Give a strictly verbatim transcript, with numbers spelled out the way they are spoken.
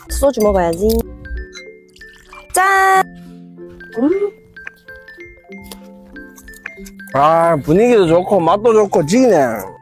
소주 먹어야지. 짠! 음. 아, 분위기도 좋고 맛도 좋고 지기네.